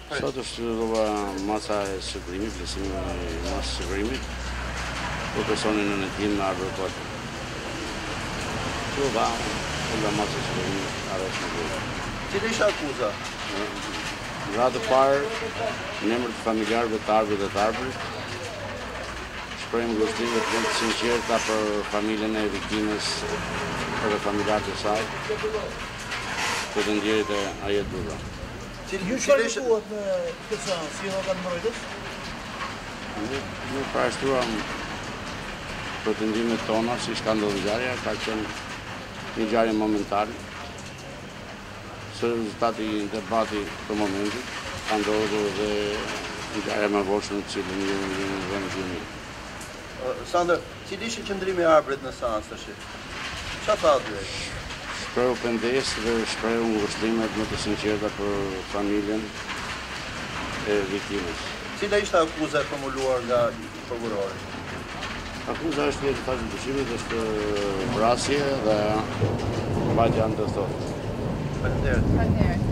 Sot është zhvillua masa e sigurimit, vlerësimi i masës së sigurimit, për personin në hetim në ardhur kod. Kjo va, nga masa e sigurimit arresh në vërë. Cili ishte akuza? Në radhë parë, në emër të familjarëve të ardhur dhe të ardhurit, shprehim ngushëllime të sinqerta për familjen e viktimës dhe familjarët e saj, për të ndjerit e ajet burra. Ju çfarë thuat në këtë seancë, si organ mbrojtës? Ne parashtruam pretendimet tona si ka ndodhur ngjarja, ka qenë një ngjarje momentale. Së rezultati i debatit të momentit ka ndodhur dhe ngjarja më voçur në cilën ju në vendin e mirë. Sander, cili ishte qëndrimi i arbrit në seancë tash? Çfarë tha aty? Shprehu pendesë dhe shprehu ngushëllimet më të sinqerta për familjen e viktimës. Cila ishte akuza e formuluar nga prokurori? Akuza është në fazën e dyshimit, është vrasje dhe mbajtja ndërthore. Faleminderit.